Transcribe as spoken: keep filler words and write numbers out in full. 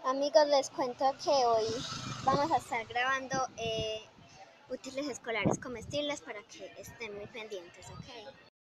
Amigos, les cuento que hoy vamos a estar grabando eh, útiles escolares comestibles para que estén muy pendientes, ¿ok?